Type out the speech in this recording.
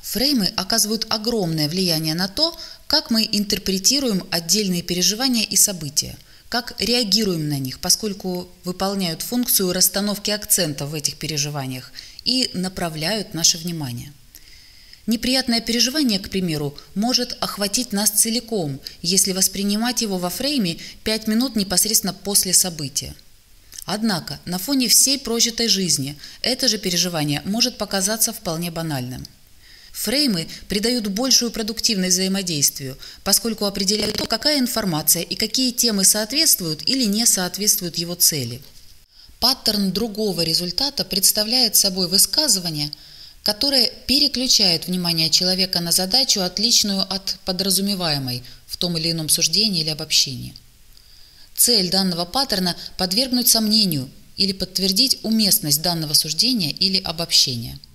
Фреймы оказывают огромное влияние на то, как мы интерпретируем отдельные переживания и события, как реагируем на них, поскольку выполняют функцию расстановки акцента в этих переживаниях и направляют наше внимание. Неприятное переживание, к примеру, может охватить нас целиком, если воспринимать его во фрейме 5 минут непосредственно после события. Однако на фоне всей прожитой жизни это же переживание может показаться вполне банальным. Фреймы придают большую продуктивность взаимодействию, поскольку определяют то, какая информация и какие темы соответствуют или не соответствуют его цели. Паттерн другого результата представляет собой высказывание, которое переключает внимание человека на задачу, отличную от подразумеваемой в том или ином суждении или обобщении. Цель данного паттерна – подвергнуть сомнению или подтвердить уместность данного суждения или обобщения.